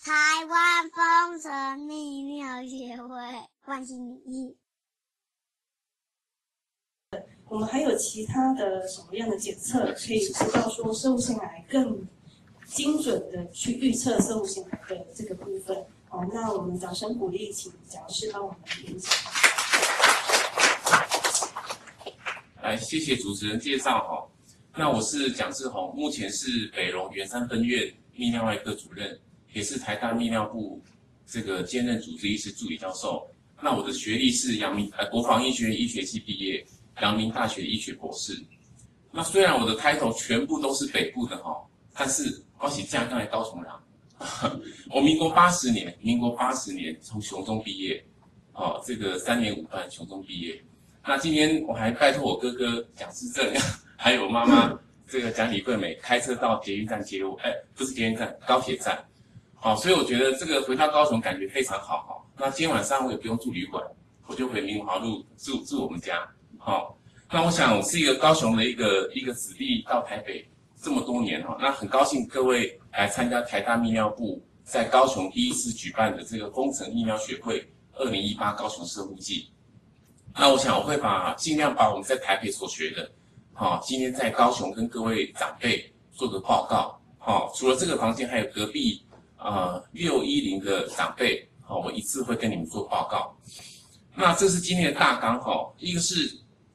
台湾风神泌尿协会关心你。 我们还有其他的什么样的检测可以知道说摄护腺癌更精准的去预测摄护腺癌的这个部分？好，那我们掌声鼓励，请讲师帮我们分享。 来，谢谢主持人介绍哈。那我是蒋志宏，目前是北荣圆山分院泌尿外科主任，也是台大泌尿部这个兼任主治医师助理教授。那我的学历是国防医学院医学系毕业，阳明大学医学博士。那虽然我的 title 全部都是北部的哈，但是我是家乡的高雄人。我民国80年从雄中毕业，这个3年5班雄中毕业。那今天我还拜托我哥哥蒋志正，还有我妈妈这个蒋李桂美开车到捷运站接我，不是捷运站，高铁站。好，所以我觉得这个回到高雄感觉非常好哈。那今天晚上我也不用住旅馆，我就回明华路住我们家。好，那我想我是一个高雄的一个子弟到台北这么多年哈，那很高兴各位来参加台大泌尿部在高雄第一次举办的这个风城泌尿学会2018高雄摄护季。那我想我会尽量把我们在台北所学的，今天在高雄跟各位长辈做个报告。除了这个房间，还有隔壁610的长辈，我一次会跟你们做报告。那这是今天的大纲哈，一个是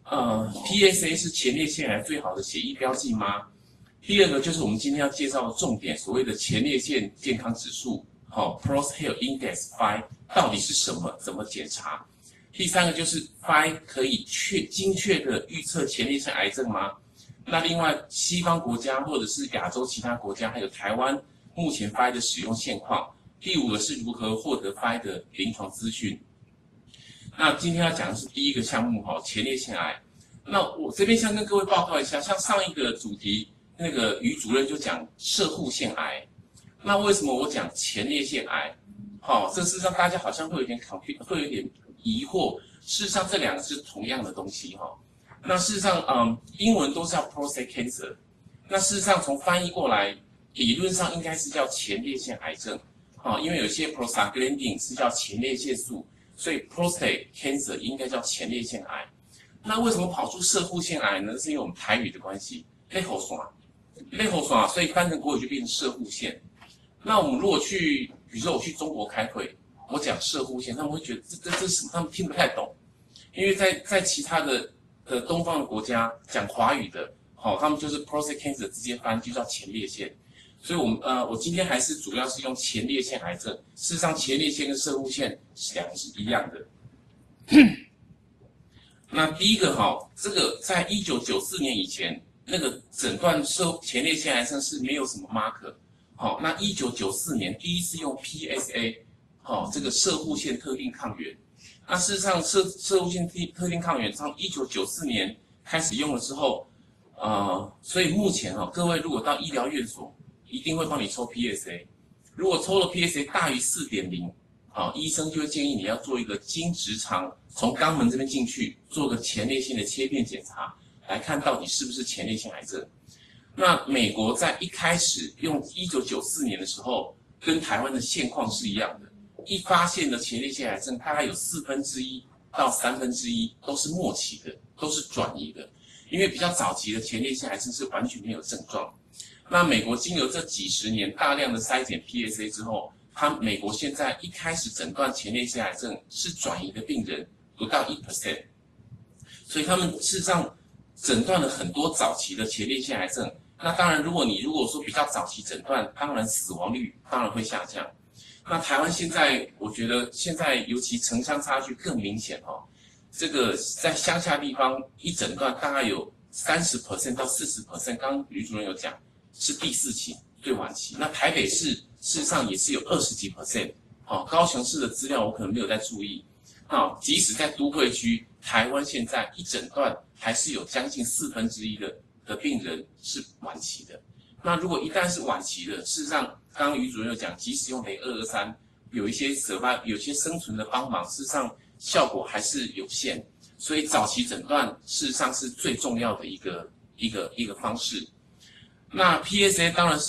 PSA 是前列腺癌最好的血液标记吗？第二个就是我们今天要介绍的重点，所谓的前列腺健康指数，Prostate Health Index 5到底是什么？怎么检查？第三个就是5可以精确的预测前列腺癌症吗？那另外西方国家或者是亚洲其他国家还有台湾目前5的使用现况。第五个是如何获得5的临床资讯。那今天要讲的是第一个项目前列腺癌。那我这边想跟各位报告一下，像上一个主题那个于主任就讲摄护腺癌，那为什么我讲前列腺癌？这事实上大家好像会有点疑惑，事实上这两个是同样的东西哈。那事实上，英文都是叫 prostate cancer， 那事实上从翻译过来，理论上应该是叫前列腺癌症，因为有些 prostaglandin 是叫前列腺素，所以 prostate cancer 应该叫前列腺癌。那为什么跑出摄护腺癌呢？是因为我们台语的关系，类喉酸，所以翻成国语就变成摄护腺。那我们如果比如说我去中国开会，我讲摄护腺，他们会觉得这是什么？他们听不太懂，因为在其他的东方的国家讲华语的，他们就是 prostate cancer 直接翻就叫前列腺。所以我今天还是主要是用前列腺癌症。事实上，前列腺跟摄护腺两个是一样的。那第一个这个在1994年以前，那个诊断前列腺癌症是没有什么 marker。那1994年第一次用 PSA。这个摄护腺特定抗原，那事实上摄护腺特定抗原从1994年开始用了之后，所以目前各位如果到医疗院所，一定会帮你抽 PSA， 如果抽了 PSA 大于 4.0， 医生就会建议你要做一个经直肠从肛门这边进去做个前列腺的切片检查，来看到底是不是前列腺癌症。那美国在一开始用1994年的时候，跟台湾的现况是一样的。一发现的前列腺癌症，大概有1/4到1/3都是末期的，都是转移的。因为比较早期的前列腺癌症是完全没有症状。那美国经由这几十年大量的筛检 PSA 之后，美国现在一开始诊断前列腺癌症是转移的病人不到1%，所以他们事实上诊断了很多早期的前列腺癌症。那当然，如果说比较早期诊断，当然死亡率当然会下降。那台湾现在，我觉得现在尤其城乡差距更明显这个在乡下地方一诊断大概有30% 到40%，刚刚吕主任有讲是第4期最晚期。那台北市事实上也是有20几%，高雄市的资料我可能没有在注意。即使在都会区，台湾现在一诊断还是有将近1/4的病人是晚期的。那如果一旦是晚期的，事实上，刚刚于主任有讲，即使用223，有一些生存的帮忙，事实上效果还是有限。所以早期诊断事实上是最重要的一个方式。那 PSA 当然是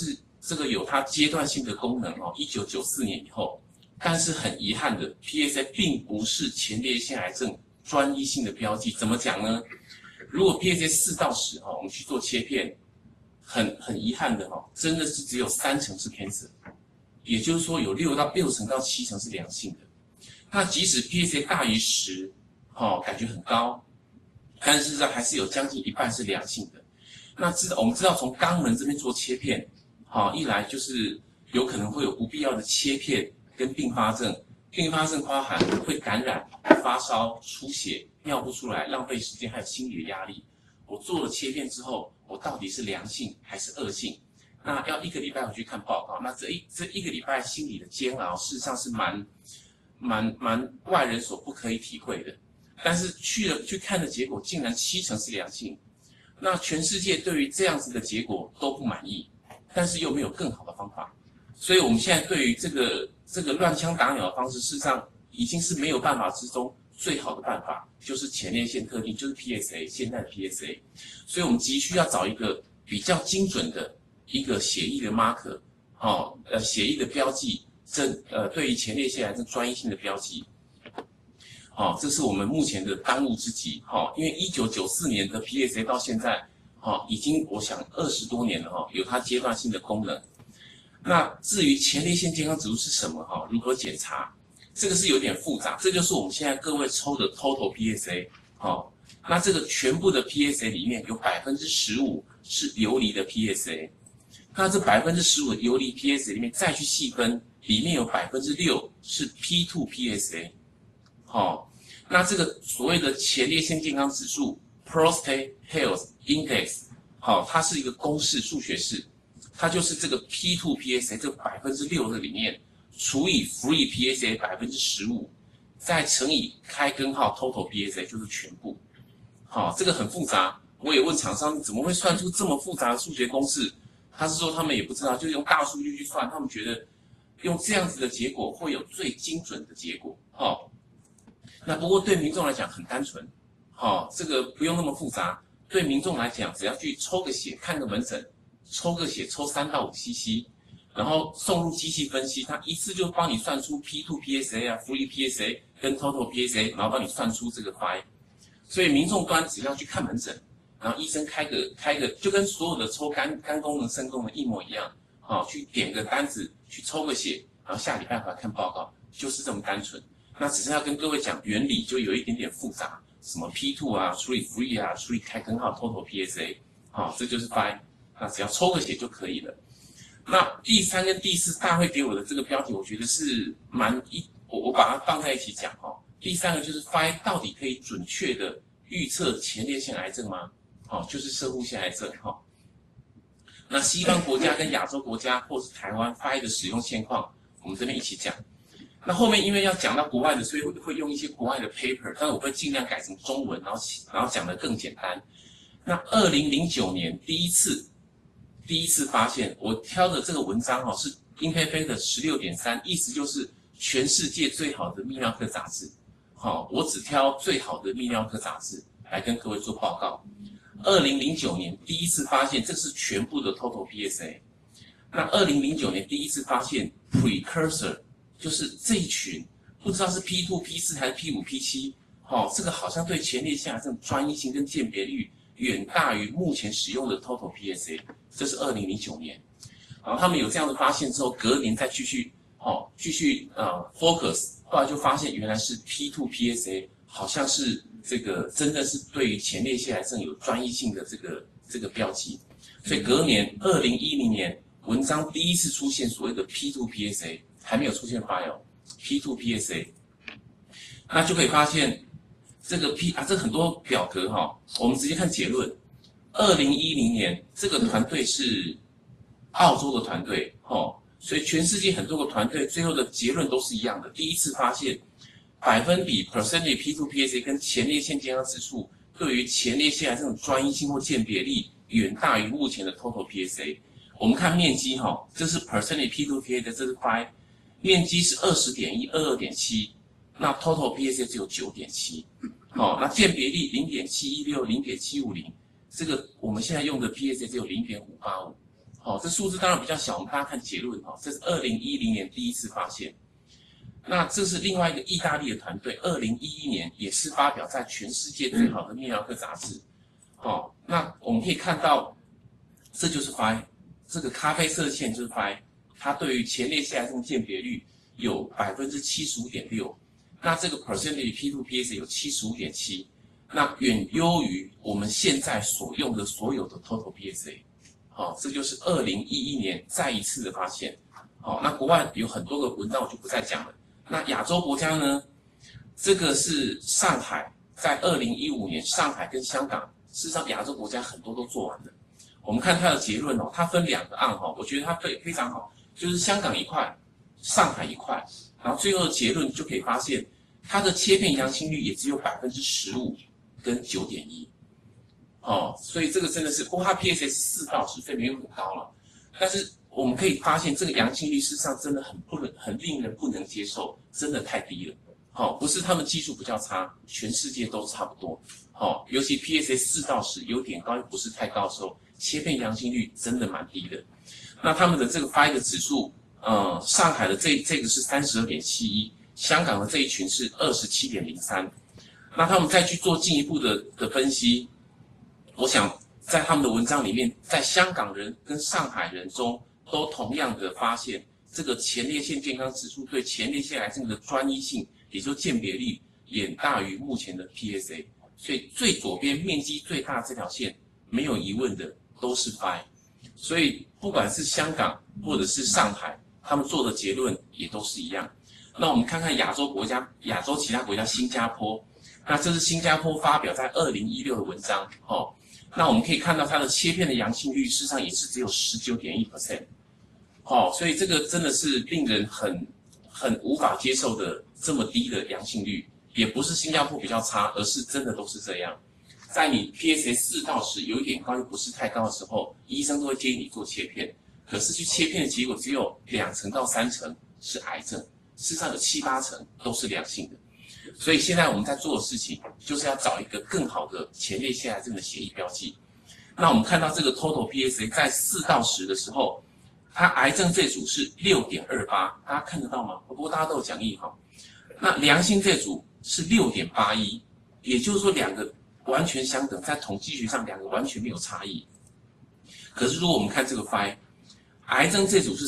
这个有它阶段性的功能哦，1994年以后，但是很遗憾的 ，PSA 并不是前列腺癌症专一性的标记。怎么讲呢？如果 PSA 4到10哈，我们去做切片，很遗憾的哈，真的是只有3成是 cancer， 也就是说有6成到7成是良性的。那即使 PSA 大于10，感觉很高，但事实上还是有将近一半是良性的。那我们知道从肛门这边做切片，一来就是有可能会有不必要的切片跟并发症，并发症包含会感染、发烧、出血、尿不出来、浪费时间，还有心理的压力。我做了切片之后，我到底是良性还是恶性？那要1个礼拜回去看报告。那这一个礼拜心理的煎熬，事实上是蛮外人所不可以体会的。但是去看的结果，竟然7成是良性。那全世界对于这样子的结果都不满意，但是又没有更好的方法，所以我们现在对于这个乱枪打鸟的方式，事实上已经是没有办法之中最好的办法，就是前列腺特定，就是 PSA， 现在的 PSA， 所以我们急需要找一个比较精准的一个血液的 marker， 血液的标记，对于前列腺癌症专一性的标记。这是我们目前的当务之急。因为1994年的 PSA 到现在，已经我想20多年了，有它阶段性的功能。那至于前列腺健康指数是什么，如何检查，这个是有点复杂。这就是我们现在各位抽的 total PSA。那这个全部的 PSA 里面有15%是游离的 PSA。那这15%的游离 PSA 里面再去细分，里面有6%是 P2 PSA。那这个所谓的前列腺健康指数 Prostate Health Index， 它是一个公式，数学式，它就是这个 P2 PSA 这个6%的里面除以 Free PSA 15%，再乘以开根号 Total PSA 就是全部。这个很复杂，我也问厂商怎么会算出这么复杂的数学公式，他是说他们也不知道，就是用大数据去算，他们觉得用这样子的结果会有最精准的结果。那不过对民众来讲很单纯，这个不用那么复杂。对民众来讲，只要去抽个血，看个门诊，抽个血抽3到5 cc， 然后送入机器分析，它一次就帮你算出 P2 PSA 啊、Free PSA 跟 Total PSA， 然后帮你算出这个 phi。所以民众端只要去看门诊，然后医生开个，就跟所有的抽肝功能、肾功能一模一样，去点个单子，去抽个血，然后下礼拜回来看报告，就是这么单纯。那只是要跟各位讲原理，就有一点点复杂，什么 P2 啊，处理 Free 啊，处理开根号 Total PSA， 这就是 phi， 那只要抽个血就可以了。那第3跟第4大会给我的这个标题，我觉得是我把它放在一起讲。第3个就是 phi 到底可以准确的预测前列腺癌症吗？就是攝護腺癌症。那西方国家跟亚洲国家或是台湾 phi 的使用现况，我们这边一起讲。那后面因为要讲到国外的，所以会用一些国外的 paper， 但是我会尽量改成中文，然后讲得更简单。那2009年第一次发现，我挑的这个文章是 Impact Factor 16.3， 意思就是全世界最好的泌尿科杂志。我只挑最好的泌尿科杂志来跟各位做报告。2009年第一次发现，这是全部的 total PSA。那2009年第一次发现 precursor。就是这一群不知道是 P2、P4 还是 P5、P7，这个好像对前列腺癌症专一性跟鉴别率远大于目前使用的 Total PSA， 这是2009年。然后他们有这样的发现之后，隔年再继续 focus， 后来就发现原来是 P2 PSA， 好像是这个真的是对于前列腺癌症有专一性的这个标记。所以隔年2010年文章第一次出现所谓的 P2 PSA。还没有出现 file P2 PSA， 那就可以发现这个这很多表格我们直接看结论。2010年这个团队是澳洲的团队所以全世界很多个团队最后的结论都是一样的。第一次发现percentage P2 PSA 跟前列腺健康指数对于前列腺癌这种专一性或鉴别力远大于目前的 total PSA。我们看面积这是 percentage P2 PSA， 这是 phi。面积是20.1、22.7， 那 total PSA 只有 9.7， 那鉴别力 0.716、0.750， 这个我们现在用的 PSA 只有 0.585， 好，这数字当然比较小，我们大家看结论哈，这是2010年第一次发现。那这是另外一个意大利的团队，2011年也是发表在全世界最好的泌尿科杂志。好，那我们可以看到，这就是 Phi， 这个咖啡色线就是 Phi， 它对于前列腺癌症鉴别率有 75.6%， 那这个 percentage P2PSA 有 75.7%， 那远优于我们现在所用的所有的 total PSA。好，这就是2011年再一次的发现。好，那国外有很多个文章我就不再讲了。那亚洲国家呢？这个是上海，在2015年，上海跟香港，事实上亚洲国家很多都做完了。我们看它的结论哦，它分2个案哈，我觉得它非常好，就是香港一块，上海一块，然后最后的结论就可以发现，它的切片阳性率也只有15%跟9.1%。哦，所以这个真的是，不过它 PSA 是4到10，所以没有很高了。但是我们可以发现，这个阳性率事实上真的很令人不能接受，真的太低了。好，不是他们技术比较差，全世界都差不多。好，尤其 PSA 4到10有点高又不是太高的时候，切片阳性率真的蛮低的。那他们的这个 Phi 的指数，上海的这个是 32.71， 香港的这一群是 27.03。那他们再去做进一步的分析。我想在他们的文章里面，在香港人跟上海人中都同样的发现，这个前列腺健康指数对前列腺癌症的专一性，也就是鉴别率远大于目前的 PSA。所以最左边面积最大这条线，没有疑问的都是 Phi。所以不管是香港或者是上海，他们做的结论也都是一样。那我们看看亚洲其他国家，新加坡，那这是新加坡发表在2016的文章哦。那我们可以看到它的切片的阳性率事实上也是只有 19.1%， 所以这个真的是令人很无法接受的这么低的阳性率，也不是新加坡比较差，而是真的都是这样。在你 PSA 4到10有一点高又不是太高的时候，医生都会建议你做切片，可是去切片的结果只有2%到3%是癌症，事实上有7-8%都是良性的。所以现在我们在做的事情，就是要找一个更好的前列腺癌症的血液标记。那我们看到这个 total PSA 在4到10的时候，它癌症这组是 6.28， 大家看得到吗？不过大家都有讲义哈。那良性这组是 6.81， 也就是说2个完全相等，在统计学上2个完全没有差异。可是如果我们看这个 Phi， 癌症这组是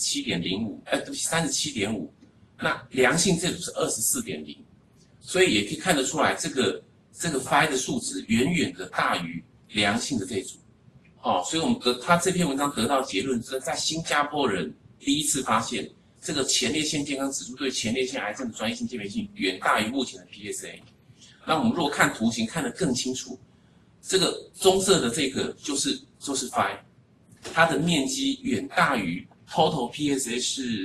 37.05，那良性这组是 24.0。所以也可以看得出来，这个 Phi 的数值远远的大于良性的这一组。所以他这篇文章得到结论是在新加坡人第一次发现，这个前列腺健康指数对前列腺癌症的专一性鉴别性远大于目前的 PSA。那我们如果看图形看得更清楚，这个棕色的这个就是 Phi， 它的面积远大于 total PSA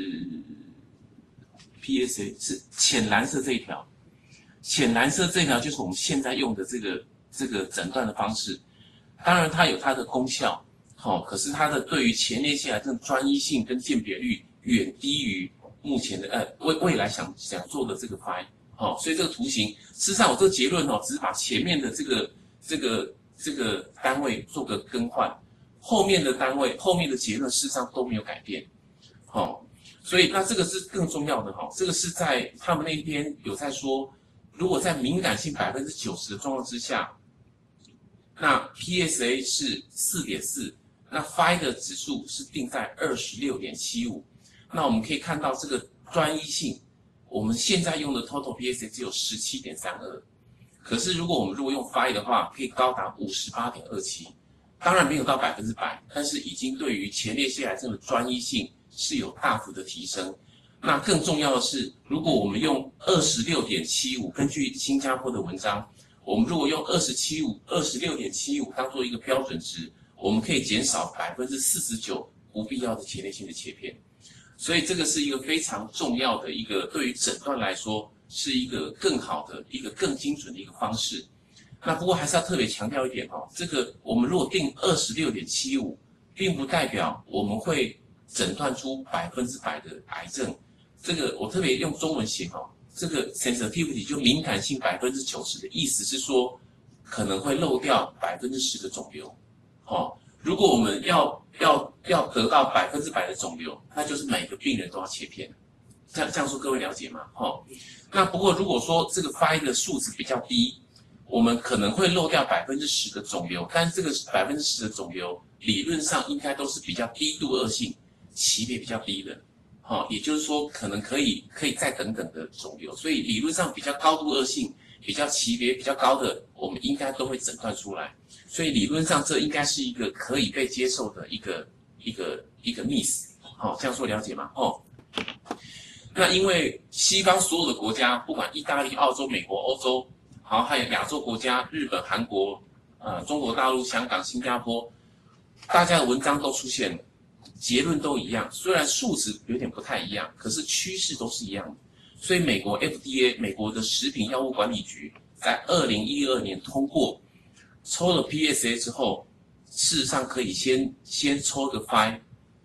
是浅蓝色这一条。浅蓝色这条就是我们现在用的这个诊断的方式，当然它有它的功效，可是它的对于前列腺癌症专一性跟鉴别率远低于目前的未来想做的这个 Phi，所以这个图形事实上我这个结论只是把前面的这个单位做个更换，后面的单位后面的结论事实上都没有改变，所以那这个是更重要的这个是在他们那边有在说。如果在敏感性 90% 的状况之下，那 PSA 是 4.4， 那 Phi 的指数是定在 26.75， 那我们可以看到这个专一性，我们现在用的 total PSA 只有 17.32， 可是如果我们用 Phi 的话，可以高达 58.27， 当然没有到100%，但是已经对于前列腺癌症的专一性是有大幅的提升。那更重要的是，如果我们用 26.75， 根据新加坡的文章，我们如果用 26.75 当做一个标准值，我们可以减少 49% 不必要的前列腺的切片。所以这个是一个非常重要的一个，对于诊断来说是一个更好的、一个更精准的一个方式。那不过还是要特别强调一点这个我们如果定 26.75， 并不代表我们会诊断出100%的癌症。这个我特别用中文写这个 sensitivity 就敏感性 90% 的意思是说，可能会漏掉 10% 的肿瘤。 如果我们要得到100%的肿瘤，那就是每个病人都要切片。这样说各位了解吗？那不过如果说这个FI的数值比较低，我们可能会漏掉10%的肿瘤，但这个10%的肿瘤理论上应该都是比较低度恶性、级别比较低的，也就是说可能可以再等等的肿瘤，所以理论上比较高度恶性、比较级别比较高的，我们应该都会诊断出来，所以理论上这应该是一个可以被接受的一个 miss， 这样说了解吗？那因为西方所有的国家，不管意大利、澳洲、美国、欧洲，还有亚洲国家，日本、韩国、中国大陆、香港、新加坡，大家的文章都出现了，结论都一样，虽然数值有点不太一样，可是趋势都是一样的。所以美国 FDA 美国的食品药物管理局在2012年通过，抽了 PSA 之后，事实上可以先抽个 FI，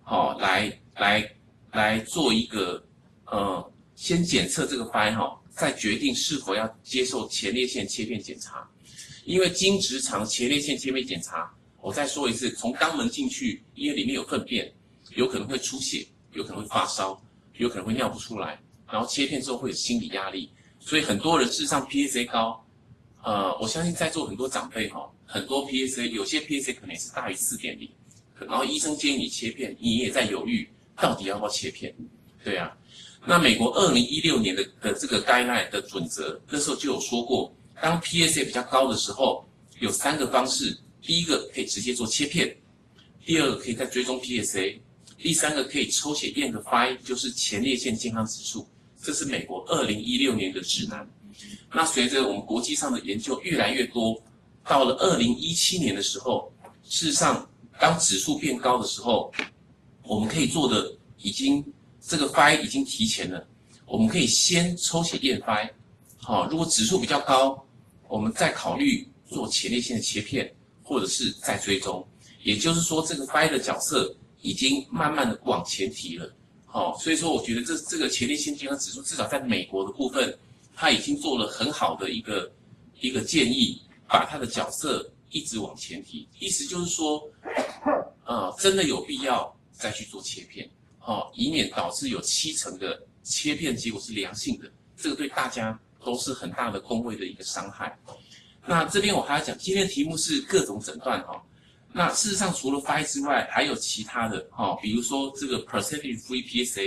来做一个先检测这个 FI 再决定是否要接受前列腺切片检查。因为经直肠前列腺切片检查，我再说一次，从肛门进去，因为里面有粪便，有可能会出血，有可能会发烧，有可能会尿不出来，然后切片之后会有心理压力，所以很多人事实上 PSA 高，我相信在座很多长辈很多 PSA 有些 PSA 可能也是大于 4.0， 然后医生建议你切片，你也在犹豫到底要不要切片，对啊。那美国2016年的这个 guideline 的准则，那时候就有说过，当 PSA 比较高的时候，有3个方式，第一个可以直接做切片，第二个可以再追踪 PSA， 第3个可以抽血验个 FI， 就是前列腺健康指数，这是美国2016年的指南。那随着我们国际上的研究越来越多，到了2017年的时候，事实上当指数变高的时候，我们可以做的这个 FI 已经提前了，我们可以先抽血验 FI， 如果指数比较高，我们再考虑做前列腺的切片，或者是再追踪。也就是说，这个 FI 的角色已经慢慢的往前提了。所以说我觉得这个前列腺健康指数至少在美国的部分，它已经做了很好的一个建议，把它的角色一直往前提。意思就是说，真的有必要再去做切片。以免导致有70%的切片结果是良性的，这个对大家都是很大的公卫的一个伤害。那这边我还要讲，今天的题目是各种诊断那事实上除了 FI 之外，还有其他的比如说这个 percentage free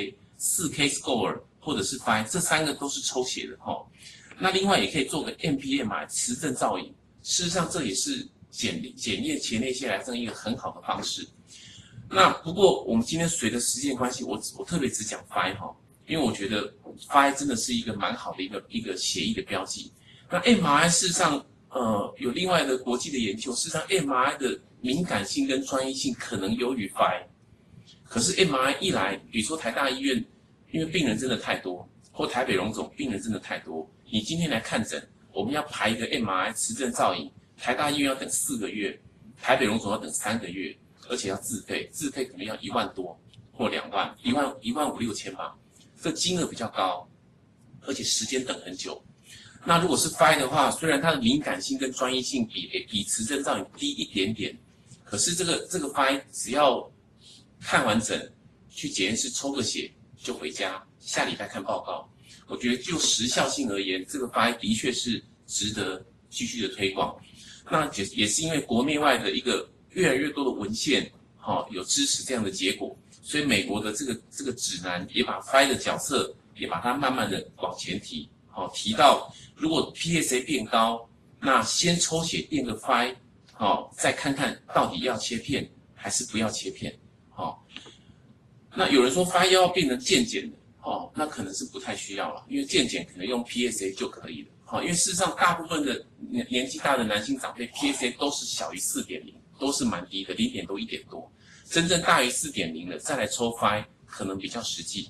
PSA、4K score 或者是 FI， 这3个都是抽血的那另外也可以做个 MPMI 磁振造影，事实上这也是检验前列腺癌症一个很好的方式。那不过我们今天随着时间关系，我特别只讲 FI 因为我觉得 FI 真的是一个蛮好的一个协议的标记。那 MRI 事实上有另外的国际的研究，事实上 MRI 的敏感性跟专一性可能优于 FI， 可是 MRI 一来，比如说台大医院，因为病人真的太多，或台北荣总病人真的太多，你今天来看诊，我们要排一个 MRI 磁振造影，台大医院要等4个月，台北荣总要等3个月。而且要自费可能要1万多或2万，1万5、6千吧，这金额比较高，而且时间等很久。那如果是 FI 的话，虽然它的敏感性跟专一性比磁振造影低一点点，可是这个 FI 只要看完诊，去检验室抽个血就回家，下礼拜看报告。我觉得就时效性而言，这个 FI 的确是值得继续的推广。那也是因为国内外的一个越来越多的文献，有支持这样的结果，所以美国的这个指南也把 FI 的角色也把它慢慢的往前提，提到如果 PSA 变高，那先抽血验个 FI，再看看到底要切片还是不要切片，那有人说 FI 要变成健检的，那可能是不太需要了，因为健检可能用 PSA 就可以了，因为事实上大部分的年纪大的男性长辈 PSA 都是小于 4.0。都是蛮低的，0点多1点多，真正大于 4.0 的再来抽 FI 可能比较实际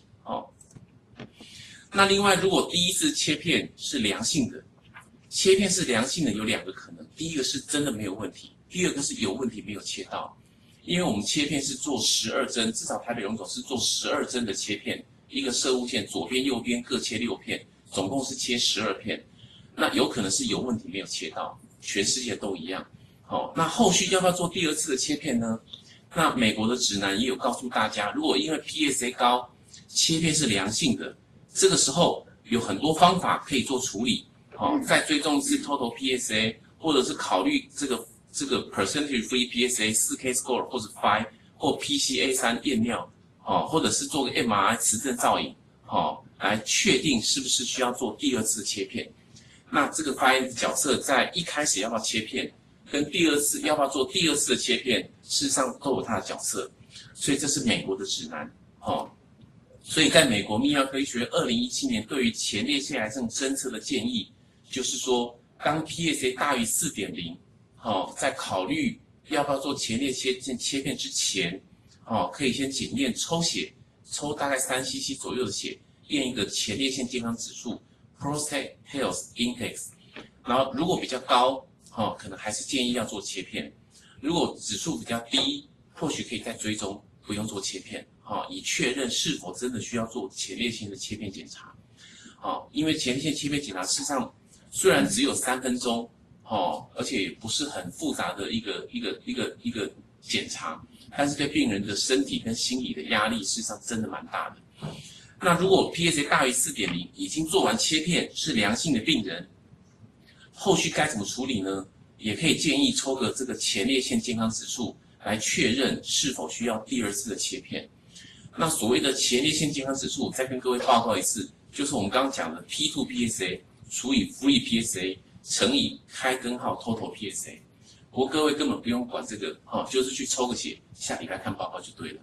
那另外如果第一次切片是良性的，有2个可能，第一个是真的没有问题，第二个是有问题没有切到。因为我们切片是做12针，至少台北荣总是做12针的切片，一个射物线左边右边各切6片，总共是切12片，那有可能是有问题没有切到，全世界都一样那后续要不要做第二次的切片呢？那美国的指南也有告诉大家，如果因为 PSA 高，切片是良性的，这个时候有很多方法可以做处理，再追踪一次 total PSA， 或者是考虑这个 percentage free PSA 4K score 或者 5 或 PCA3 验尿，或者是做个 MRI 磁振造影，来确定是不是需要做第二次切片。那这个发言角色在一开始要不要切片，跟第二次要不要做第二次的切片，事实上都有它的角色，所以这是美国的指南，所以在美国泌尿科医学2017年对于前列腺癌症侦测的建议，就是说，当 PSA 大于 4.0，在考虑要不要做前列腺切片之前，可以先检验抽血，抽大概3cc 左右的血，验一个前列腺健康指数 （Prostate Health Index），然后如果比较高，可能还是建议要做切片；如果指数比较低，或许可以再追踪，不用做切片，以确认是否真的需要做前列腺的切片检查。因为前列腺切片检查事实上虽然只有3分钟，而且也不是很复杂的一个检查，但是对病人的身体跟心理的压力事实上真的蛮大的。那如果 PSA 大于 4.0， 已经做完切片是良性的病人，后续该怎么处理呢？也可以建议抽个这个前列腺健康指数来确认是否需要第二次的切片。那所谓的前列腺健康指数，再跟各位报告一次，就是我们刚刚讲的 P2 PSA 除以 Free PSA 乘以开根号 Total PSA。不过各位根本不用管这个，就是去抽个血，下礼拜看报告就对了。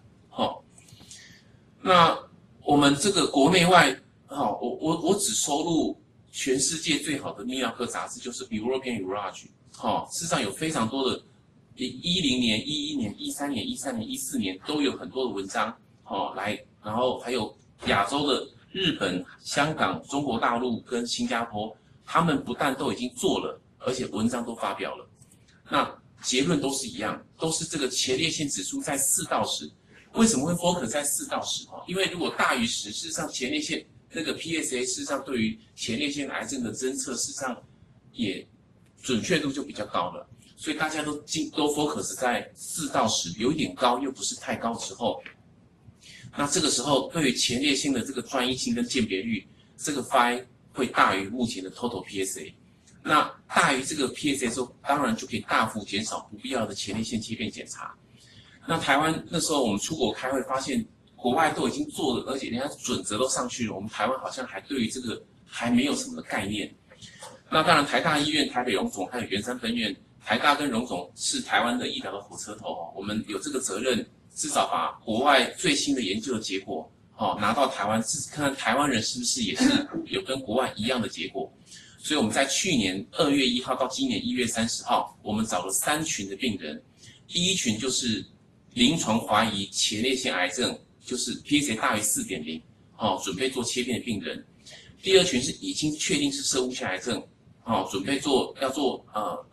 那我们这个国内外，我只收录全世界最好的泌尿科杂志，就是 European Urology。事实上有非常多的，10年、11年、13年、13年、14年都有很多的文章，然后还有亚洲的日本、香港、中国大陆跟新加坡，他们不但都已经做了，而且文章都发表了。那结论都是一样，都是这个前列腺指数在4到10。为什么会 focus 在4到10？因为如果大于10，事实上前列腺那个 PSA 事实上对于前列腺癌症的侦测，事实上也准确度就比较高了。所以大家都 focus 在4到10，有一点高又不是太高之后，那这个时候对于前列腺的这个专一性跟鉴别率，这个 Phi 会大于目前的 total PSA。那大于这个 PSA 之后，当然就可以大幅减少不必要的前列腺切片检查。那台湾那时候我们出国开会，发现国外都已经做了，而且人家准则都上去了，我们台湾好像还对于这个还没有什么的概念。那当然台大医院、台北荣总还有圆山分院，台大跟荣总是台湾的医疗的火车头，我们有这个责任，至少把国外最新的研究的结果拿到台湾，看看台湾人是不是也是有跟国外一样的结果。所以我们在去年2月1号到今年1月30号，我们找了3群的病人。第一群就是临床怀疑前列腺癌症，就是 PSA 大于 4.0， 准备做切片的病人。第二群是已经确定是攝護腺癌症，准备要做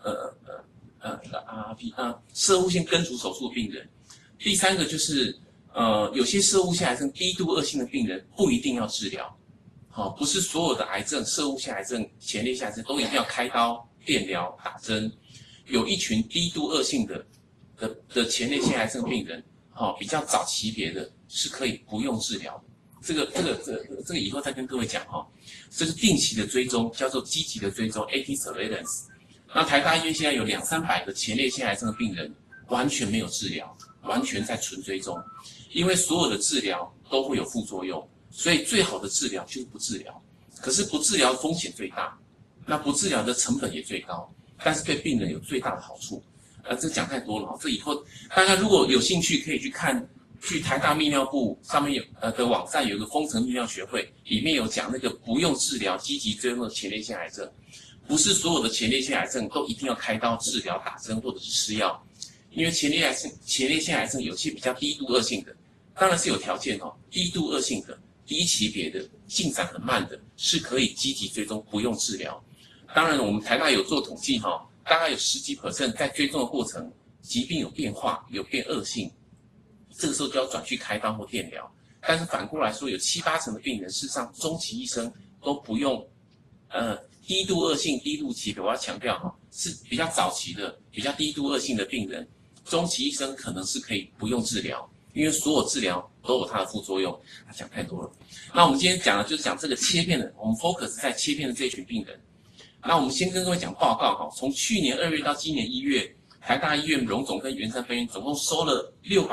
攝護腺根除手术的病人。第三个就是有些攝護腺癌症低度恶性的病人不一定要治疗。不是所有的癌症，攝護腺癌症、前列腺癌症都一定要开刀、电疗、打针。有一群低度恶性的前列腺癌症病人，比较早期别的是可以不用治疗的。这个以后再跟各位讲这是定期的追踪，叫做积极的追踪 （active surveillance）。那台大医院现在有200-300个前列腺癌症的病人，完全没有治疗，完全在纯追踪，因为所有的治疗都会有副作用。所以最好的治疗就是不治疗，可是不治疗风险最大，那不治疗的成本也最高，但是对病人有最大的好处。这讲太多了，这以后大家如果有兴趣可以去台大泌尿部上面的网站有一个丰城泌尿学会，里面有讲那个不用治疗积极追踪的前列腺癌症，不是所有的前列腺癌症都一定要开刀治疗、打针或者是吃药，因为前列腺癌症有些比较低度恶性的，当然是有条件低度恶性的。低级别的进展很慢的，是可以积极追踪，不用治疗。当然，我们台大有做统计大概有10几%在追踪的过程，疾病有变化，有变恶性，这个时候就要转去开刀或电疗。但是反过来说，有7-8成的病人，事实上终其一生都不用低度恶性、低度期，我要强调哈，是比较早期的、比较低度恶性的病人，终其一生可能是可以不用治疗，因为所有治疗都有它的副作用。讲太多了。那我们今天讲的就是讲这个切片的，我们 focus 在切片的这群病人。那我们先跟各位讲报告哈，从去年2月到今年1月，台大医院荣总跟圆山分院总共收了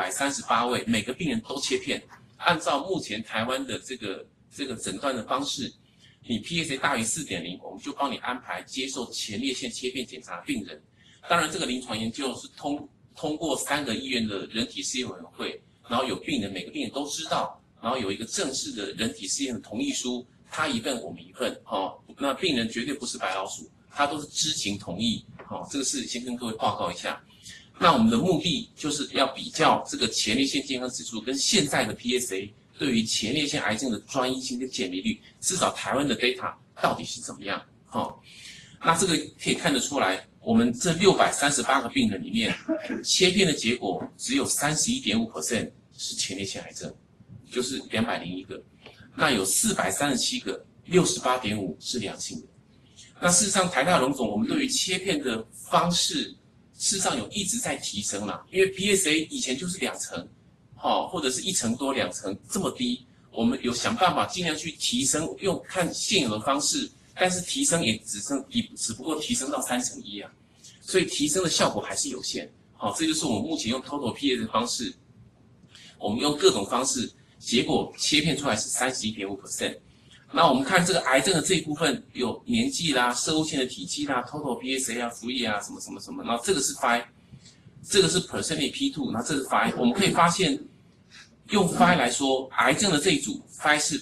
638位，每个病人都切片。按照目前台湾的这个诊断的方式，你 PSA 大于 4.0， 我们就帮你安排接受前列腺切片检查的病人。当然，这个临床研究是通过3个医院的人体试验委员会，然后有病人，每个病人都知道，然后有一个正式的人体试验的同意书，他一份我们一份，那病人绝对不是白老鼠，他都是知情同意，这个是先跟各位报告一下。那我们的目的就是要比较这个前列腺健康指数跟现在的 PSA 对于前列腺癌症的专一性跟鉴别率，至少台湾的 data 到底是怎么样？那这个可以看得出来，我们这638个病人里面，切片的结果只有 31.5% 是前列腺癌症，就是201个。那有437个 68.5% 是良性的。那事实上，台大荣总我们对于切片的方式，事实上有一直在提升啦。因为 PSA 以前就是2成，或者是1成多2成这么低，我们有想办法尽量去提升，用看现有的方式，但是提升也只不过提升到1/3啊，所以提升的效果还是有限。这就是我们目前用 Total PSA 的方式，我们用各种方式。结果切片出来是 31.5%。那我们看这个癌症的这一部分，有年纪啦、射物线的体积啦、total PSA 啊、服液啊，什么什么什么。然后这个是 Phi， 这个是 percentage P2， 然后这是 Phi。我们可以发现，用 Phi 来说，癌症的这一组 Phi 是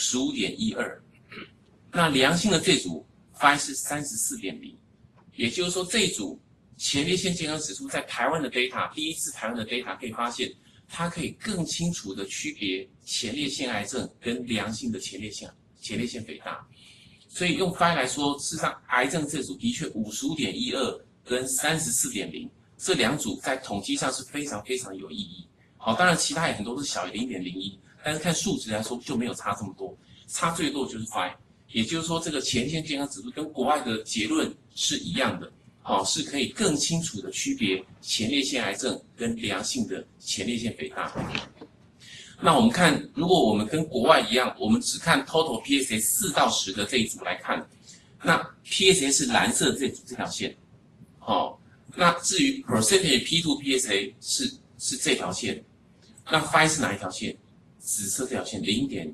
55.12， 那良性的这组 Phi 是 34.0， 也就是说这一组前列腺健康指数在台湾的 data， 第一次台湾的 data 可以发现。它可以更清楚的区别前列腺癌症跟良性的前列腺肥大，所以用 Phi 来说，事实上癌症这组的确 55.12 跟 34.0 这2组在统计上是非常非常有意义。当然其他也很多是小于 0.01， 但是看数值来说就没有差这么多，差最多就是 Phi， 也就是说这个前列腺健康指数跟国外的结论是一样的。是可以更清楚的区别前列腺癌症跟良性的前列腺肥大。那我们看，如果我们跟国外一样，我们只看 total PSA 4到10的这一组来看，那 PSA 是蓝色的这条线，那至于 percentage P2 PSA 是这条线，那 Phi 是哪一条线？紫色这条线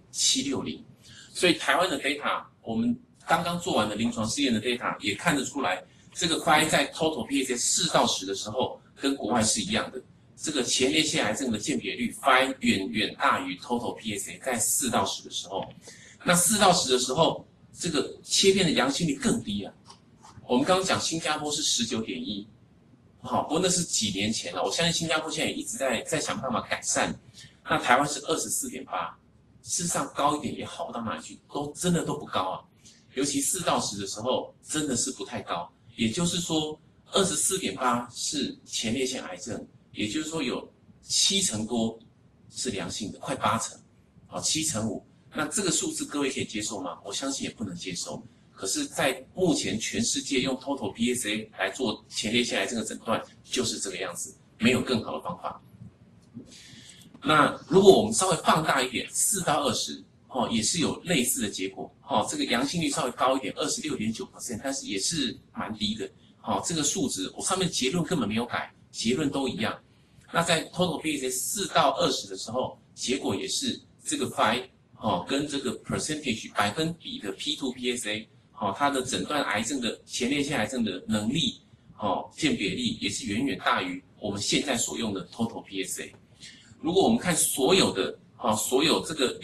0.760。所以台湾的 data， 我们刚刚做完的临床试验的 data 也看得出来。这个 Phi 在 total PSA 4到10的时候，跟国外是一样的。这个前列腺癌症的鉴别率 Phi 远远大于 total PSA， 在4到10的时候。那4到10的时候，这个切片的阳性率更低啊。我们刚刚讲新加坡是 19.1， 不过那是几年前了。我相信新加坡现在也一直在想办法改善。那台湾是 24.8， 事实上高一点也好不到哪里去，真的都不高啊。尤其4到10的时候，真的是不太高。也就是说 24.8 是前列腺癌症，也就是说有7成多是良性的，快8成，7成5。那这个数字各位可以接受吗？我相信也不能接受。可是在目前全世界用 total PSA 来做前列腺癌症的诊断就是这个样子，没有更好的方法。那如果我们稍微放大一点，4到20也是有类似的结果，这个阳性率稍微高一点 26.9%， 但是也是蛮低的，这个数值我上面结论根本没有改，结论都一样。那在 total PSA 4到20的时候，结果也是这个 Phi 跟这个 percentage 百分比的 P2 PSA 它的诊断癌症的前列腺癌症的能力鉴别力也是远远大于我们现在所用的 total PSA。如果我们看所有这个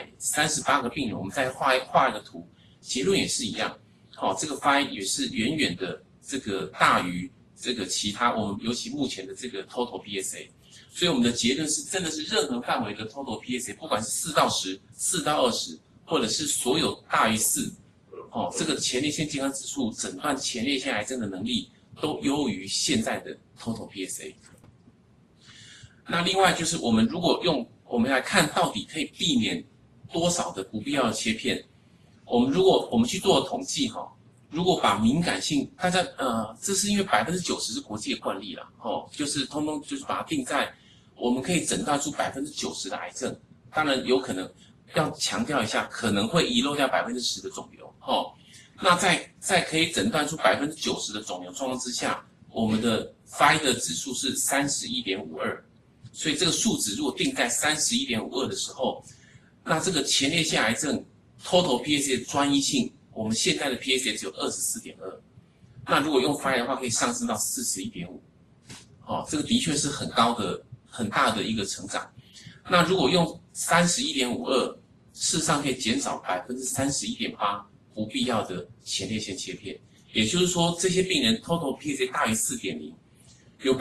638个病人，我们再画一个图，结论也是一样。这个 Phi 也是远远的这个大于这个其他我们尤其目前的这个 total PSA。所以我们的结论是真的是任何范围的 total PSA， 不管是4到10、4到20，或者是所有大于4，这个前列腺健康指数诊断前列腺癌症的能力都优于现在的 total PSA。那另外就是我们如果我们来看到底可以避免多少的不必要的切片，如果我们去做统计如果把敏感性，大家这是因为90%是国际的惯例啦，就是通通就是把它定在我们可以诊断出90%的癌症，当然有可能要强调一下，可能会遗漏掉10%的肿瘤，那在可以诊断出90%的肿瘤状况之下，我们的 Phi 的指数是31.52，所以这个数值如果定在31.52的时候，那这个前列腺癌症 Total PSA 的专一性。我们现在的 PSA 只有24.2，那如果用 Phi 的话，可以上升到41.5，这个的确是很高的、很大的一个成长。那如果用31.52，事实上可以减少31.8%不必要的前列腺切片。也就是说，这些病人 Total PSA 大于4.0，有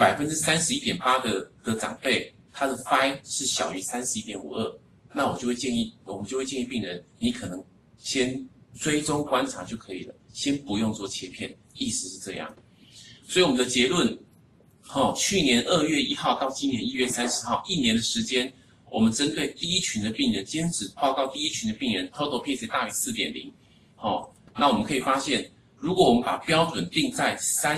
31.8%的长辈，他的 Phi 是小于31.52，那我们就会建议病人，你可能先追踪观察就可以了，先不用做切片，意思是这样。所以我们的结论，去年2月1号到今年1月30号，1年的时间，我们针对第一群的病人，今天只报告第一群的病人 ，total PSA 大于4.0，那我们可以发现，如果我们把标准定在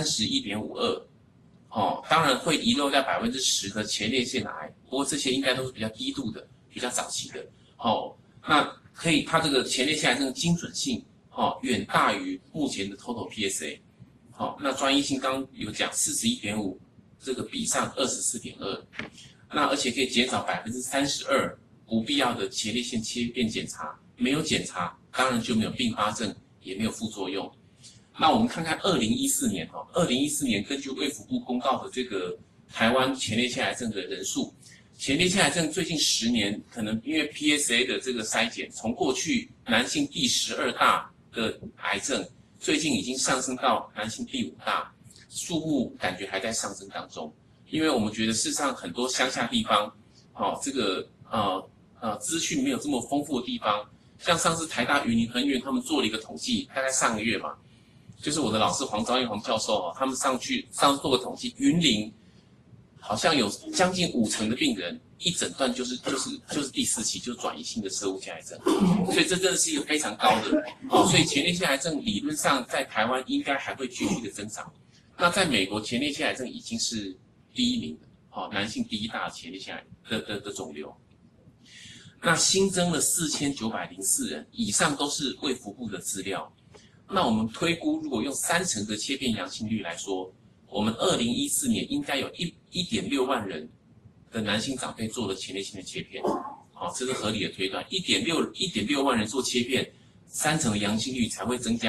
31.52，当然会遗漏掉10%的前列腺癌，不过这些应该都是比较低度的、比较早期的，那可以，它这个前列腺癌症的精准性，远大于目前的 total PSA，那专一性刚有讲41.5，这个比上24.2，那而且可以减少32%不必要的前列腺切片检查，没有检查，当然就没有并发症，也没有副作用。那我们看看2014年，2014年根据卫福部公告的这个台湾前列腺癌症的人数。前列腺癌症最近10年，可能因为 PSA 的这个筛检，从过去男性第12大的癌症，最近已经上升到男性第5大，数目感觉还在上升当中。因为我们觉得事实上很多乡下地方，这个资讯没有这么丰富的地方，像上次台大云林分院他们做了一个统计，大概上个月嘛，就是我的老师黄昭彦黄教授他们上次做个统计，云林好像有将近50%的病人一诊断就是第4期，就是转移性的摄护腺癌症，所以这真的是一个非常高的，所以前列腺癌症理论上在台湾应该还会继续的增长。那在美国，前列腺癌症已经是第1名的，男性第1大前列腺癌的肿瘤。那新增了4904人，以上都是卫福部的资料。那我们推估，如果用30%的切片阳性率来说，我们2014年应该有1.6万人的男性长辈做了前列腺的切片，这是合理的推断。1.6万人做切片，30%的阳性率才会增加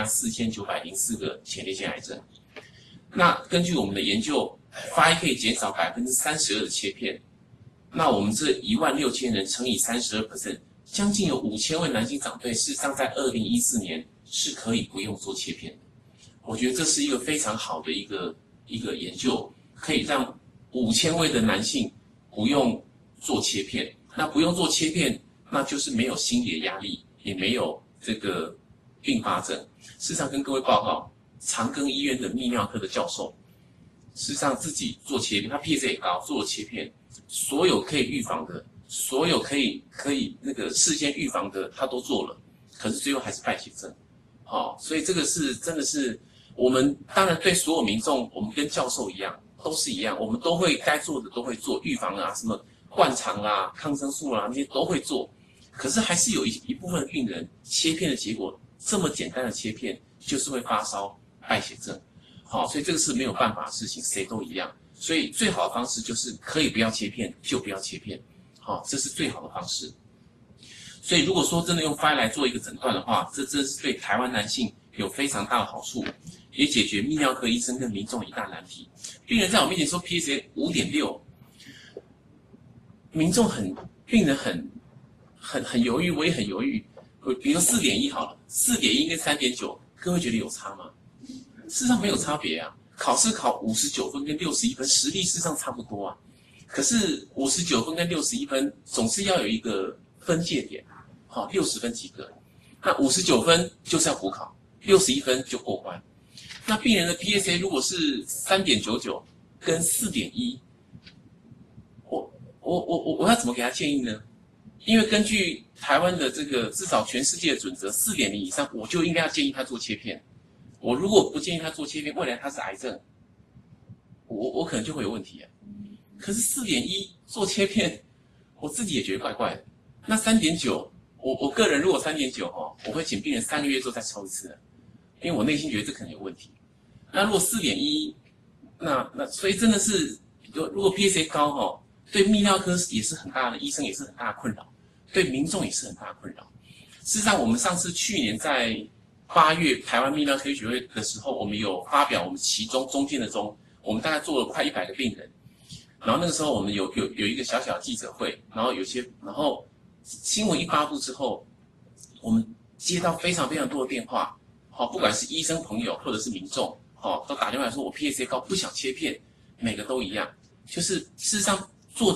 4904个前列腺癌症。那根据我们的研究，Phi可以减少32%的切片。那我们这16000人乘以32%，将近有5000位男性长辈，事实上在2014年是可以不用做切片的。我觉得这是一个非常好的一个研究，可以让5000位的男性不用做切片。那不用做切片，那就是没有心理的压力，也没有这个并发症。事实上，跟各位报告，长庚医院的泌尿科的教授，事实上自己做切片，他 PSA 也高，做了切片，所有可以预防的，所有可以那个事先预防的，他都做了，可是最后还是败血症。所以这个是真的是我们当然对所有民众，我们跟教授一样，都是一样，我们都会该做的都会做，预防啊，什么灌肠啊、抗生素啊那些都会做，可是还是有一部分的病人切片的结果，这么简单的切片就是会发烧、败血症。所以这个是没有办法的事情，谁都一样。所以最好的方式就是可以不要切片就不要切片，这是最好的方式。所以如果说真的用 Phi 来做一个诊断的话，这真是对台湾男性有非常大的好处，也解决泌尿科医生跟民众一大难题。病人在我面前说 PSA 5.6，病人很犹豫，我也很犹豫。比如说4.1好了，4.1跟3.9，各位觉得有差吗？事实上没有差别啊。考试考59分跟61分，实力事实上差不多啊。可是59分跟61分总是要有一个分界点，60分及格。那59分就是要补考，61分就过关。那病人的 PSA 如果是3.99跟4.1，我要怎么给他建议呢？因为根据台湾的这个至少全世界的准则，4.0以上我就应该要建议他做切片。 我如果不建议他做切片，未来他是癌症，我可能就会有问题啊。可是4.1做切片，我自己也觉得怪怪的。那3.9，我个人如果3.9我会请病人3个月之后再抽一次的，因为我内心觉得这可能有问题。那如果4.1，那所以真的是，如果 PSA 高对泌尿科也是很大的，医生也是很大的困扰，对民众也是很大的困扰。事实上，我们上次去年在8月台湾泌尿科医学会的时候，我们有发表我们其中间的中，我们大概做了快100个病人，然后那个时候我们有一个小小的记者会，然后新闻一发布之后，我们接到非常非常多的电话，不管是医生朋友或者是民众，都打电话来说我 PSA 高不想切片，每个都一样，就是事实上做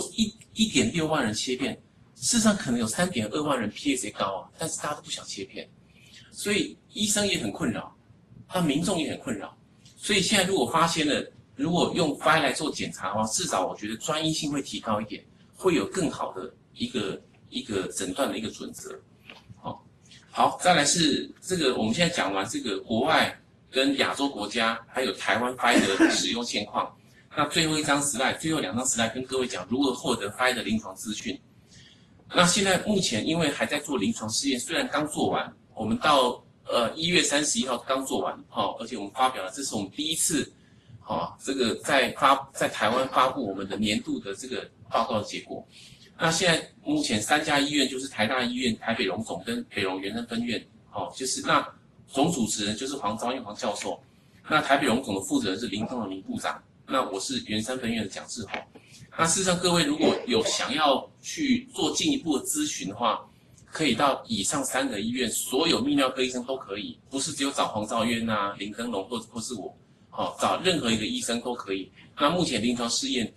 1.6万人切片，事实上可能有3.2万人 PSA 高但是大家都不想切片，所以医生也很困扰，那民众也很困扰，所以现在如果发现了，如果用 FI 来做检查的话，至少我觉得专一性会提高一点，会有更好的一个诊断的一个准则。好，再来是这个，我们现在讲完这个国外跟亚洲国家还有台湾 FI 的使用现况。那最后2张 slide 跟各位讲如何获得 FI 的临床资讯。那现在目前因为还在做临床试验，虽然刚做完，我们到1月31号刚做完，而且我们发表了，这是我们第一次，这个在台湾发布我们的年度的这个报告的结果。那现在目前3家医院就是台大医院、台北荣总跟北荣圆山分院，就是那总主持人就是黄昭彦黄教授，那台北荣总的负责人是林东的林部长，那我是圆山分院的蒋志宏。那事实上各位如果有想要去做进一步的咨询的话，可以到以上3个医院，所有泌尿科医生都可以，不是只有找黄兆渊林耕龙或是我，找任何一个医生都可以。那目前临床试验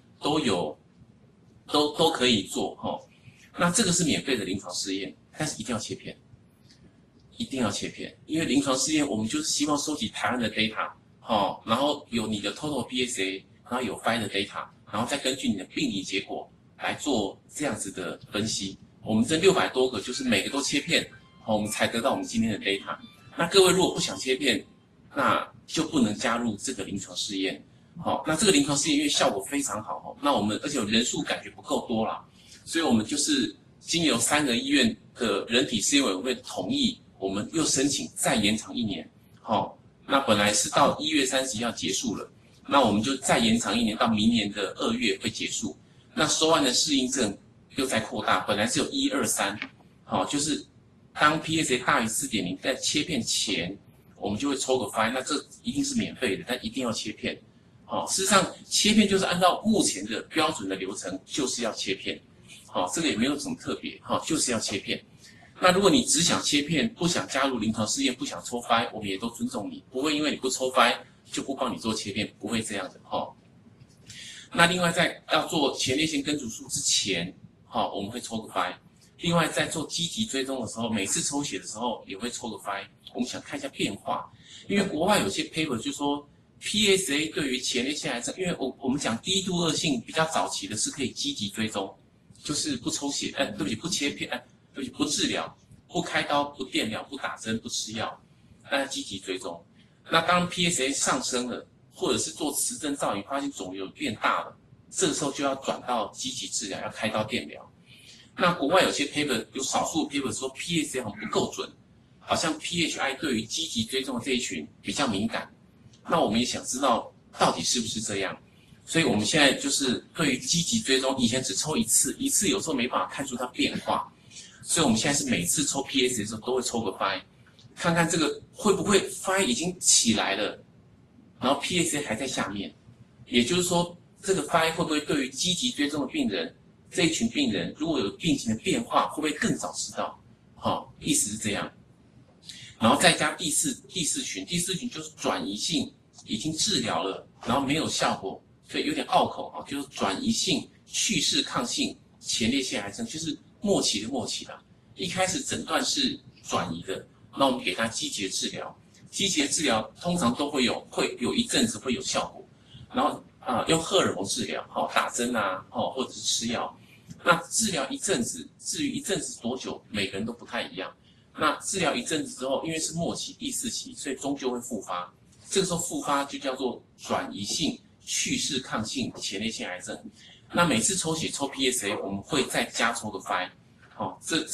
都可以做那这个是免费的临床试验，但是一定要切片，一定要切片，因为临床试验我们就是希望收集台湾的 data，然后有你的 total PSA， 然后有 FI 的 data， 然后再根据你的病理结果来做这样子的分析。我们这600多个就是每个都切片，我们才得到我们今天的 data。那各位如果不想切片，那就不能加入这个临床试验。那这个临床试验因为效果非常好，那我们而且人数感觉不够多啦，所以我们就是经由3个医院的人体试验委员会同意，我们又申请再延长1年。那本来是到1月31号结束了，那我们就再延长1年到明年的2月会结束。那收案的适应症又再扩大，本来是有1、2、3，就是当 PSA 大于 4.0， 在切片前我们就会抽个 FI， 那这一定是免费的，但一定要切片。事实上切片就是按照目前的标准的流程，就是要切片。这个也没有什么特别，就是要切片。那如果你只想切片，不想加入临床试验，不想抽 FI， 我们也都尊重你，不会因为你不抽 FI 就不帮你做切片，不会这样的。那另外在要做前列腺根除术之前，我们会抽个 FI。另外在做积极追踪的时候，每次抽血的时候也会抽个 FI， 我们想看一下变化。因为国外有些 paper 就说 PSA 对于前列腺癌症，因为我们讲低度恶性比较早期的是可以积极追踪，就是不抽血，对不起，不切片，对不起，不治疗，不开刀，不电疗，不打针，不吃药，但积极追踪。那当 PSA 上升了，或者是做磁振造影发现肿瘤变大了，这个时候就要转到积极治疗，要开刀电疗。那国外有些 paper 有少数 paper 说 PSA 好像不够准，好像 PHI 对于积极追踪的这一群比较敏感。那我们也想知道到底是不是这样，所以我们现在就是对于积极追踪，以前只抽一次有时候没办法看出它变化，所以我们现在是每次抽 PSA 的时候都会抽个 FI， 看看这个会不会 FI 已经起来了，然后 PSA 还在下面，也就是说这个 FI 会不会对于积极追踪的病人，这一群病人如果有病情的变化，会不会更早知道？意思是这样。然后再加第四群就是转移性已经治疗了，然后没有效果，所以有点拗口就是转移性去势抗性前列腺癌症，就是末期的。一开始诊断是转移的，那我们给他积极的治疗，积极的治疗通常都会有一阵子会有效果，然后用荷尔蒙治疗，打针或者是吃药。那治疗一阵子，至于一阵子多久，每个人都不太一样。 那治疗一阵子之后，因为是末期第4期，所以终究会复发。这个时候复发就叫做转移性去势抗性前列腺癌症。那每次抽血抽 PSA， 我们会再加抽个 5。这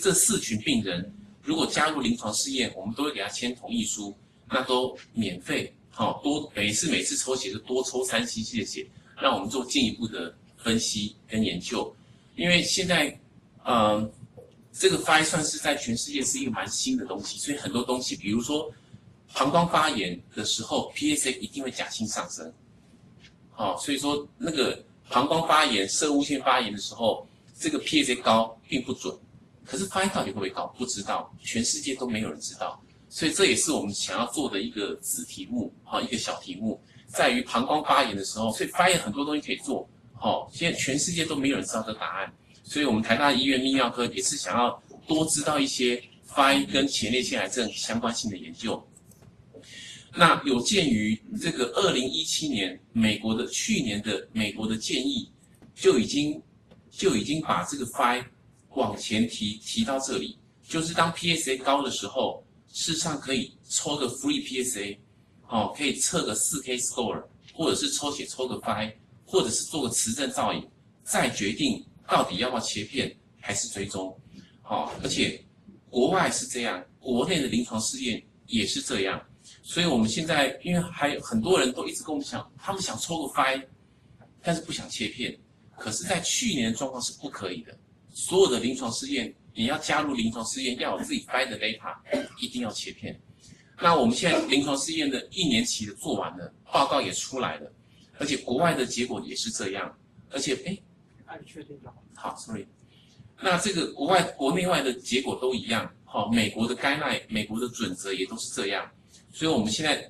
4群病人，如果加入临床试验，我们都会给他签同意书，那都免费。每次抽血就多抽3cc 的血，让我们做进一步的分析跟研究。因为现在这个 5 算是在全世界是一个蛮新的东西，所以很多东西，比如说膀胱发炎的时候 ，PSA 一定会假性上升。所以说那个膀胱发炎、攝護腺发炎的时候，这个 PSA 高并不准。可是 5 到底会不会高？不知道，全世界都没有人知道。所以这也是我们想要做的一个子题目，一个小题目，在于膀胱发炎的时候，所以发炎很多东西可以做。现在全世界都没有人知道这个答案。所以我们台大医院泌尿科也是想要多知道一些 5 跟前列腺癌症相关性的研究。那有鉴于这个2017年去年的美国的建议，就已经把这个 5 往前提到这里，就是当 PSA 高的时候，事实上可以抽个 free PSA， 可以测个 4K score， 或者是抽血抽个 5， 或者是做个磁振造影，再决定到底要不要切片还是追踪。而且国外是这样，国内的临床试验也是这样。所以我们现在因为还有很多人都一直跟我们讲，他们想抽个 5， 但是不想切片。可是在去年的状况是不可以的，所有的临床试验，你要加入临床试验要有自己 5 的 data， 一定要切片。那我们现在临床试验的1年期的做完了，报告也出来了，而且国外的结果也是这样。而且按确定就好。 好 ，sorry。那这个国内外的结果都一样，美国的guideline、美国的准则也都是这样。所以我们现在，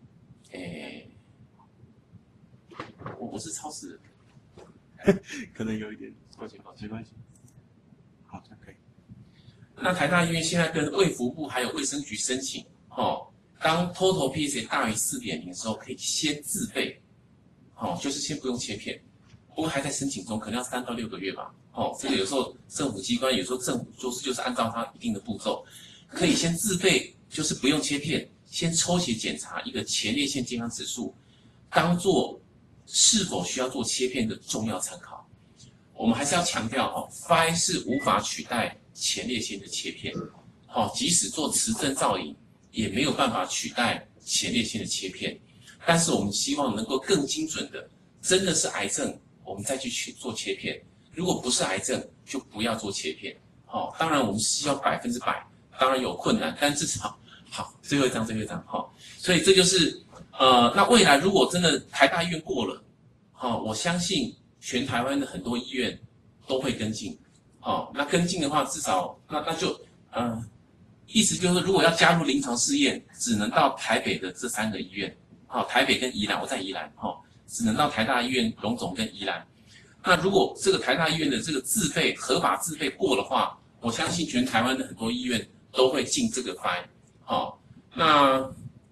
我是超时的， 可能有一点， 抱歉， 没关系。好，这样可以。 那台大医院现在跟卫福部还有卫生局申请，当 total PSA 大于 4.0 的时候，可以先自费，就是先不用切片。不过还在申请中，可能要3到6个月吧。这个有时候政府机关，有时候政府就是按照它一定的步骤，可以先自费，就是不用切片。先抽血检查一个前列腺健康指数，当做是否需要做切片的重要参考。我们还是要强调，5 是无法取代前列腺的切片，即使做磁振造影也没有办法取代前列腺的切片。但是我们希望能够更精准的，真的是癌症，我们再去做切片；如果不是癌症，就不要做切片。当然我们希望100%，当然有困难，但至少。好，最后一张，所以这就是那未来如果真的台大医院过了，我相信全台湾的很多医院都会跟进，那跟进的话，至少那就意思就是如果要加入临床试验，只能到台北的这3个医院，台北跟宜兰，我在宜兰，只能到台大医院、荣总跟宜兰。那如果这个台大医院的这个自费合法自费过的话，我相信全台湾的很多医院都会进这个 5。那，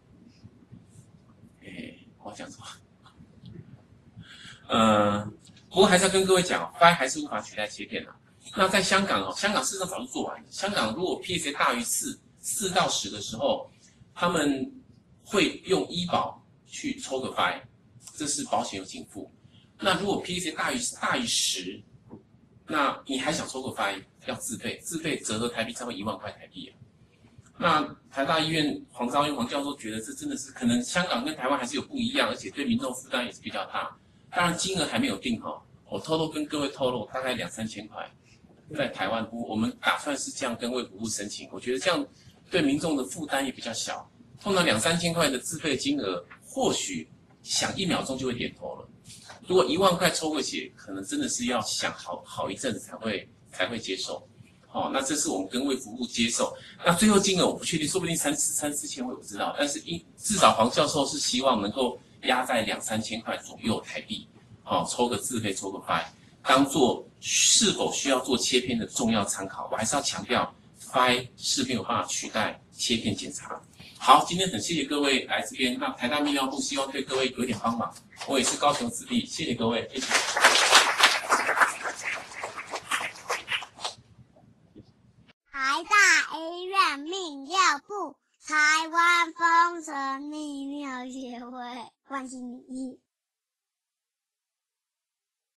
我讲什么？不过还是要跟各位讲，5 还是无法取代切片的。那在香港香港事实上早就做完了。香港如果 PSA 大于4到10的时候，他们会用医保去抽个 5， 这是保险有给付。那如果 PSA 大于10，那你还想抽个 5， 要自费，折合台币差不多1万块台币。那台大医院黄昭英黄教授觉得这真的是可能香港跟台湾还是有不一样，而且对民众负担也是比较大。当然金额还没有定好，我偷偷跟各位透露，大概2-3千块，在台湾我们打算是这样跟卫福部申请，我觉得这样对民众的负担也比较小。通常2-3千块的自费金额，或许想1秒钟就会点头了。如果1万块抽个血，可能真的是要想好一阵子才会接受。那这是我们跟卫福部接受。那最后金额我不确定，说不定3-4千我也不知道。但是至少黄教授是希望能够压在2-3千块左右台币，抽个自费抽个5，当做是否需要做切片的重要参考。我还是要强调，5是没有办法取代切片检查。好，今天很谢谢各位来这边。那台大泌尿部希望对各位有一点帮忙。我也是高雄子弟，谢谢各位，谢谢。 台大医院万心一。